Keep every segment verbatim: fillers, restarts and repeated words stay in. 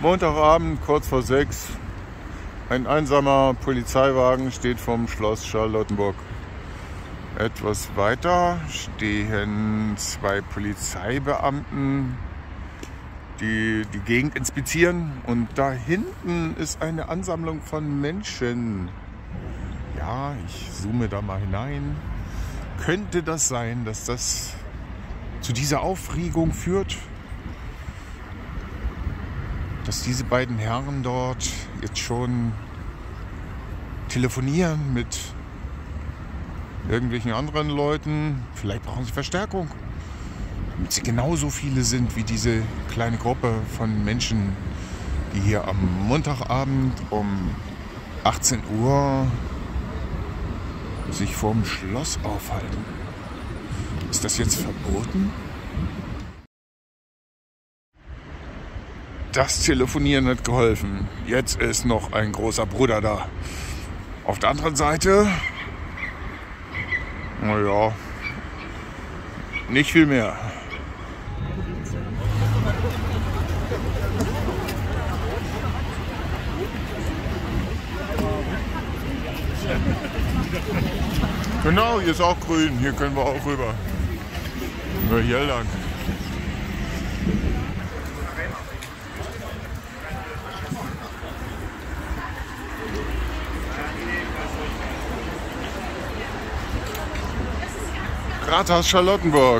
Montagabend, kurz vor sechs. Ein einsamer Polizeiwagen steht vom Schloss Charlottenburg. Etwas weiter stehen zwei Polizeibeamten, die die Gegend inspizieren. Und da hinten ist eine Ansammlung von Menschen. Ja, ich zoome da mal hinein. Könnte das sein, dass das zu dieser Aufregung führt? Dass diese beiden Herren dort jetzt schon telefonieren mit irgendwelchen anderen Leuten. Vielleicht brauchen sie Verstärkung, damit sie genauso viele sind wie diese kleine Gruppe von Menschen, die hier am Montagabend um achtzehn Uhr sich vorm Schloss aufhalten. Ist das jetzt verboten? Das Telefonieren hat geholfen. Jetzt ist noch ein großer Bruder da. Auf der anderen Seite, naja, nicht viel mehr. Genau, hier ist auch grün. Hier können wir auch rüber. Nur hier lang. Rathaus Charlottenburg.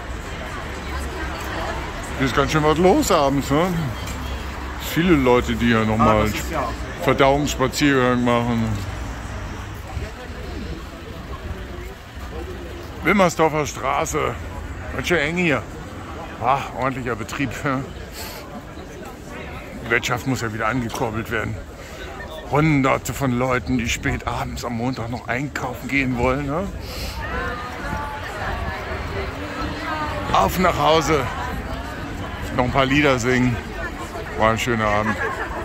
Hier ist ganz schön was los abends, ne? Viele Leute, die hier nochmal einen Verdauungsspaziergang machen. Wilmersdorfer Straße. Ganz schön eng hier. Ach, ordentlicher Betrieb. Die Wirtschaft muss ja wieder angekurbelt werden. Hunderte von Leuten, die spät abends am Montag noch einkaufen gehen wollen. Ne? Auf nach Hause. Noch ein paar Lieder singen. War ein schöner Abend.